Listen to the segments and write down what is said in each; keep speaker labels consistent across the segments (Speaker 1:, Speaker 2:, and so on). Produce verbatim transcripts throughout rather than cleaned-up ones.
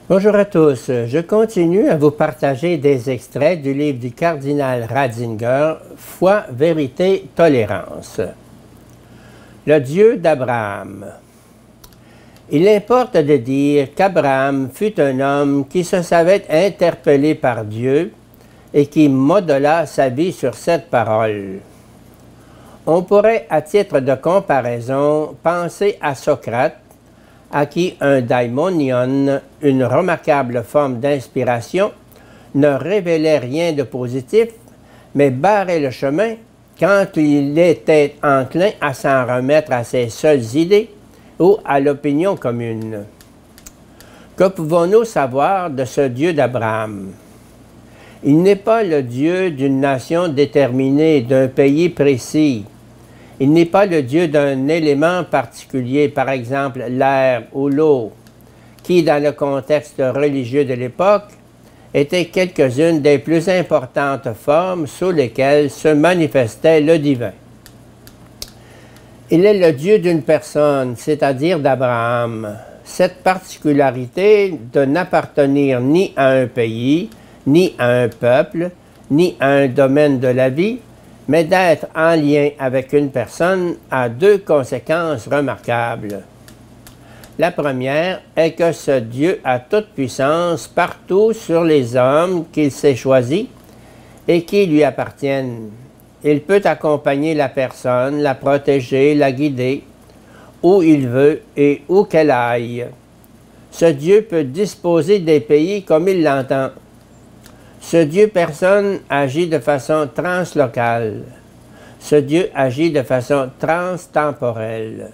Speaker 1: Bonjour à tous, je continue à vous partager des extraits du livre du cardinal Ratzinger, Foi, vérité, tolérance. Le Dieu d'Abraham. Il importe de dire qu'Abraham fut un homme qui se savait interpellé par Dieu et qui modela sa vie sur cette parole. On pourrait, à titre de comparaison, penser à Socrate, à qui un daimonion, une remarquable forme d'inspiration, ne révélait rien de positif, mais barrait le chemin quand il était enclin à s'en remettre à ses seules idées ou à l'opinion commune. Que pouvons-nous savoir de ce Dieu d'Abraham? Il n'est pas le Dieu d'une nation déterminée, d'un pays précis. Il n'est pas le Dieu d'un élément particulier, par exemple l'air ou l'eau, qui, dans le contexte religieux de l'époque, étaient quelques-unes des plus importantes formes sous lesquelles se manifestait le divin. Il est le Dieu d'une personne, c'est-à-dire d'Abraham. Cette particularité de n'appartenir ni à un pays, ni à un peuple, ni à un domaine de la vie, mais d'être en lien avec une personne a deux conséquences remarquables. La première est que ce Dieu a toute puissance partout sur les hommes qu'il s'est choisis et qui lui appartiennent. Il peut accompagner la personne, la protéger, la guider, où il veut et où qu'elle aille. Ce Dieu peut disposer des pays comme il l'entend. Ce Dieu personne agit de façon translocale. Ce Dieu agit de façon transtemporelle.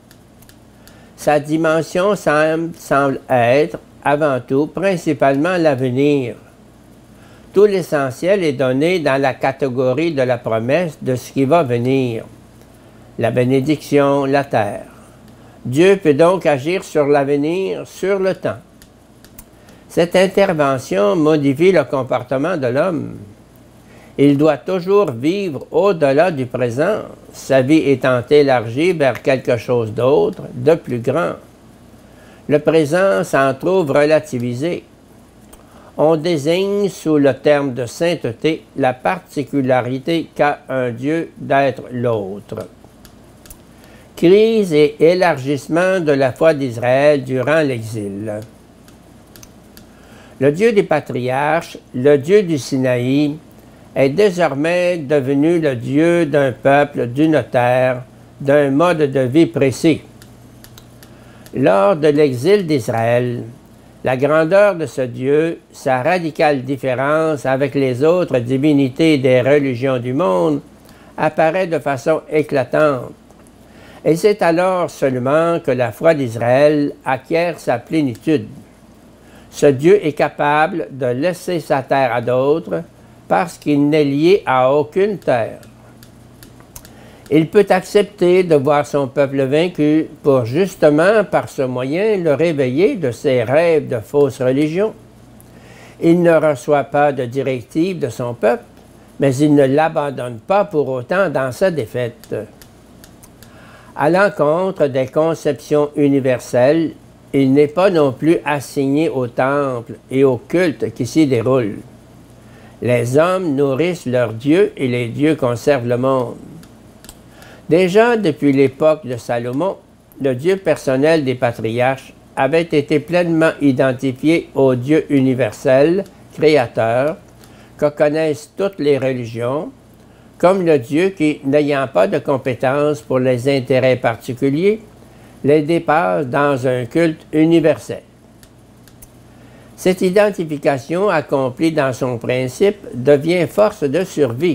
Speaker 1: Sa dimension semble, semble être, avant tout, principalement l'avenir. Tout l'essentiel est donné dans la catégorie de la promesse de ce qui va venir. La bénédiction, la terre. Dieu peut donc agir sur l'avenir, sur le temps. Cette intervention modifie le comportement de l'homme. Il doit toujours vivre au-delà du présent, sa vie étant élargie vers quelque chose d'autre, de plus grand. Le présent s'en trouve relativisé. On désigne sous le terme de sainteté la particularité qu'a un Dieu d'être l'autre. Crise et élargissement de la foi d'Israël durant l'exil. Le Dieu des patriarches, le Dieu du Sinaï, est désormais devenu le Dieu d'un peuple, d'une terre, d'un mode de vie précis. Lors de l'exil d'Israël, la grandeur de ce Dieu, sa radicale différence avec les autres divinités des religions du monde, apparaît de façon éclatante. Et c'est alors seulement que la foi d'Israël acquiert sa plénitude. Ce Dieu est capable de laisser sa terre à d'autres parce qu'il n'est lié à aucune terre. Il peut accepter de voir son peuple vaincu pour justement par ce moyen le réveiller de ses rêves de fausse religion. Il ne reçoit pas de directive de son peuple, mais il ne l'abandonne pas pour autant dans sa défaite. À l'encontre des conceptions universelles, il n'est pas non plus assigné au temple et au culte qui s'y déroule. Les hommes nourrissent leurs dieux et les dieux conservent le monde. Déjà depuis l'époque de Salomon, le Dieu personnel des patriarches avait été pleinement identifié au Dieu universel, créateur, que connaissent toutes les religions, comme le Dieu qui, n'ayant pas de compétences pour les intérêts particuliers, les dépasse dans un culte universel. Cette identification accomplie dans son principe devient force de survie.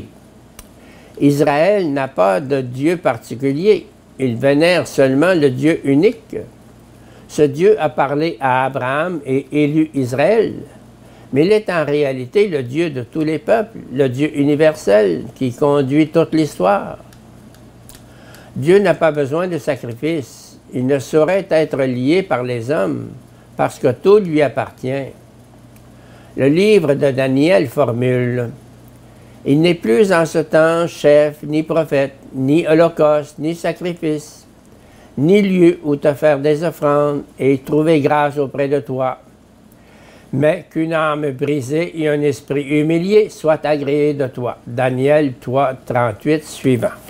Speaker 1: Israël n'a pas de Dieu particulier, il vénère seulement le Dieu unique. Ce Dieu a parlé à Abraham et élu Israël, mais il est en réalité le Dieu de tous les peuples, le Dieu universel qui conduit toute l'histoire. Dieu n'a pas besoin de sacrifice. Il ne saurait être lié par les hommes, parce que tout lui appartient. Le livre de Daniel formule « Il n'est plus en ce temps chef, ni prophète, ni holocauste, ni sacrifice, ni lieu où te faire des offrandes et trouver grâce auprès de toi. mais qu'une âme brisée et un esprit humilié soient agréés de toi. Daniel trois, trente-huit suivant.